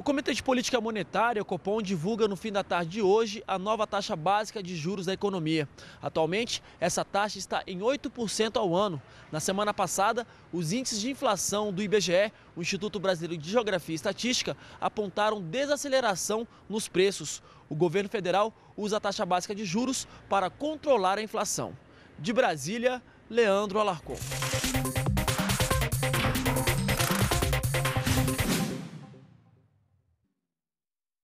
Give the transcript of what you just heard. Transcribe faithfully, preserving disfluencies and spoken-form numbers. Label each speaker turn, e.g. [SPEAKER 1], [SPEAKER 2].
[SPEAKER 1] O Comitê de Política Monetária, o Copom, divulga no fim da tarde de hoje a nova taxa básica de juros da economia. Atualmente, essa taxa está em oito por cento ao ano. Na semana passada, os índices de inflação do I B G E, o Instituto Brasileiro de Geografia e Estatística, apontaram desaceleração nos preços. O governo federal usa a taxa básica de juros para controlar a inflação. De Brasília, Leandro Alarcon.